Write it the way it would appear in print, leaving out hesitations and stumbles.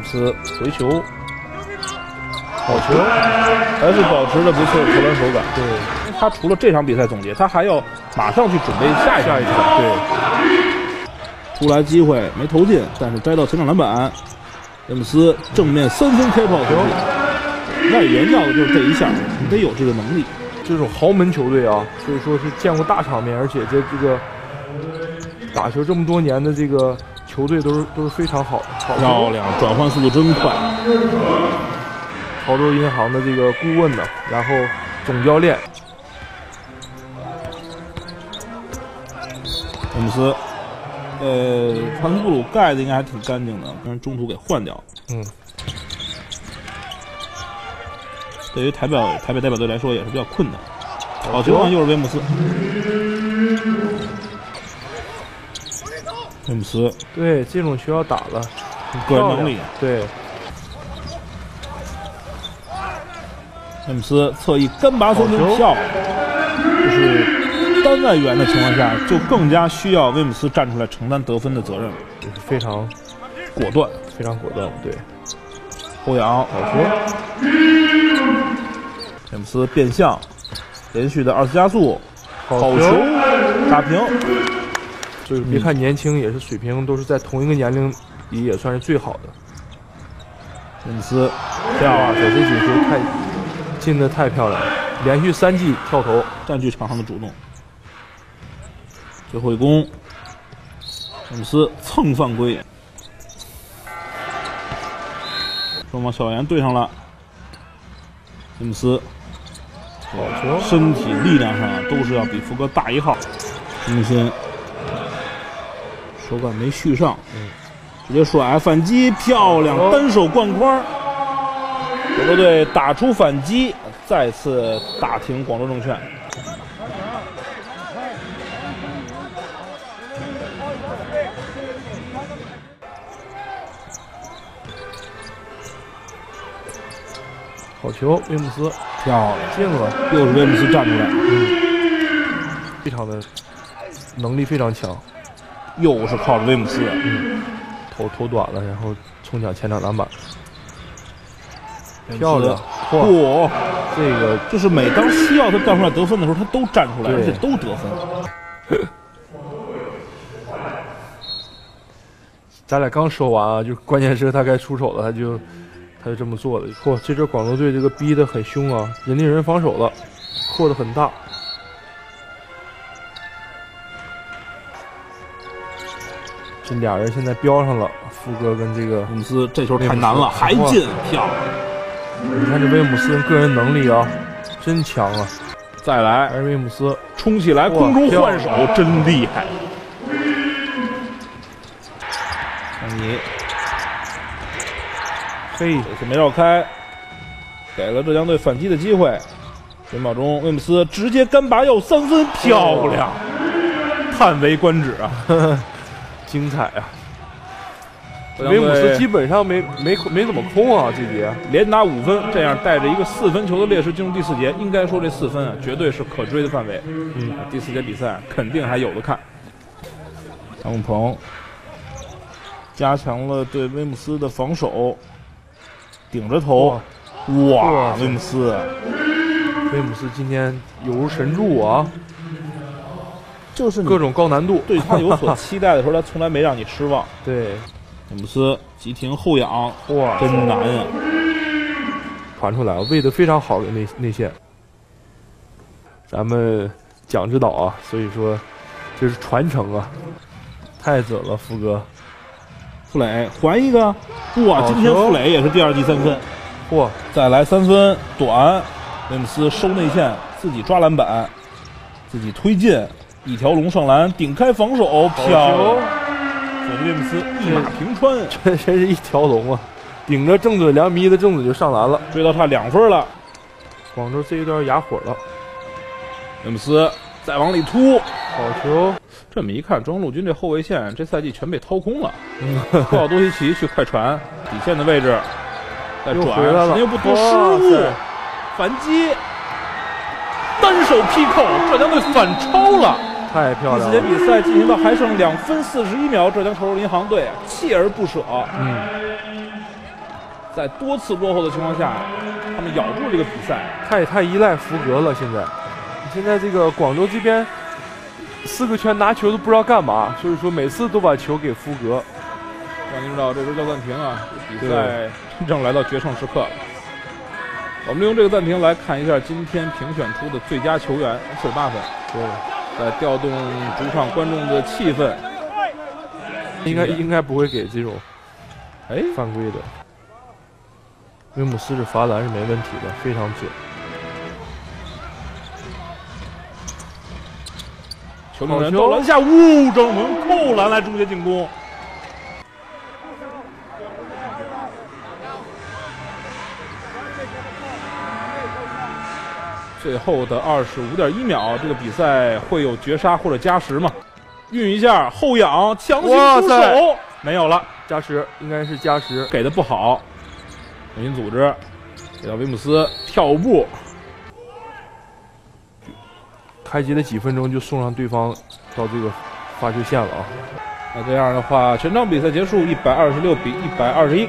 斯回球，好球，还是保持着不错的投篮手感。对，他除了这场比赛总结，他还要马上去准备下一场。对，出来机会没投进，但是摘到前场篮板。詹姆斯正面3分开跑球，外援要的就是这一下，你得有这个能力。 这种豪门球队啊，所以说是见过大场面，而且这个打球这么多年的这个球队都是非常好的。 漂亮，转换速度真快。 潮州银行的这个顾问呢，然后总教练詹姆斯，传斯布鲁盖的应该还挺干净的，但是中途给换掉。对于台北代表队来说也是比较困难。好球啊，又是威姆斯。威姆斯， 对这种球要打了， 个人能力。 对。 詹姆斯侧翼干拔3分漂亮，就是单外援的情况下，就更加需要威姆斯站出来承担得分的责任， 就是非常果断， 非常果断。对， 后仰好球，詹姆斯变向，连续的2次加速，好球，打平。 就是别看年轻，也是水平都是在同一个年龄里也算是最好的。 詹姆斯漂亮，这几球进的太漂亮了，连续3记跳投， 占据场上的主动。最后一攻，詹姆斯蹭犯规，双方校园对上了。詹姆斯好球， 身体力量上都是要比福哥大1号，中心手感没续上，直接甩反击，漂亮，单手灌筐。广州队打出反击，再次打停广州证券。 好球，威姆斯漂亮， 进了， 又是威姆斯站出来， 非常的能力非常强， 又是靠着威姆斯， 投短了，然后冲抢前场篮板，漂亮， 嚯！ 这个就是每当需要他干出来得分的时候，他都站出来，而且都得分。 咱俩刚说完啊，就关键时刻他该出手了，他就这么做了。嚯，这支广州队这个逼得很凶啊，人盯人防守了，扩得很大。这俩人现在飙上了，福哥跟这个威姆斯这球太难了，还进，漂亮！ 你看这威姆斯个人能力啊，真强啊！ 再来， 而威姆斯冲起来，空中换手，真厉害！桑尼， 嘿， 这次没绕开，给了浙江队反击的机会。9秒钟，威姆斯直接干拔又3分，漂亮！叹为观止啊！ 精彩啊！威姆斯基本上没怎么空啊，这节连拿5分，这样带着一个4分球的劣势进入第4节，应该说这4分啊，绝对是可追的范围。第4节比赛肯定还有的看。张永鹏加强了对威姆斯的防守，顶着头，哇，威姆斯今天有如神助啊！ 就是各种高难度， 对他有所期待的时候，他从来没让你失望。 对， 詹姆斯急停后仰， 哇， 真难呀！ 传出来了，喂得非常好的内线。咱们蒋指导啊，所以说这是传承啊，太准了，福哥。 傅磊还一个，哇！今天傅磊也是第2季3分， 嚯！ 再来3分短，威姆斯收内线，自己抓篮板，自己推进，一条龙上篮，顶开防守，漂亮！威姆斯一马平川， 这真是一条龙啊！顶着正准2米的正准就上篮了， 追到差2分了。 广州这一段哑火了， 威姆斯再往里突， 好球！ 这么一看，中央陆军这后卫线这赛季全被掏空了。库奥多西奇去快传底线的位置，再转， 回来了， 又不多失误，反击，单手劈扣，浙江队反超了， 太漂亮了！ 第4节比赛进行到还剩2分41秒，浙江潮州银行队锲而不舍。 在多次落后的情况下，他们咬住这个比赛。 太依赖福格了，现在这个广州这边4个圈拿球都不知道干嘛，所以说每次都把球给福格。 让您知道这时候叫暂停啊，比赛真正来到决胜时刻了。我们利用这个暂停来看一下今天评选出的最佳球员，48分。 对， 来调动主场观众的气氛。 应该不会给这种犯规的。威姆斯这罚篮是没问题的，非常准。 球领人到篮下，整门扣篮来终结进攻。最后的25.1秒，这个比赛会有绝杀或者加时吗？运一下后仰，强行出手，没有了， 加时应该是加时， 给的不好。重新组织，给到威姆斯跳步。 开机的几分钟就送上对方到这个发球线了啊！ 那这样的话，全场比赛结束，126比121。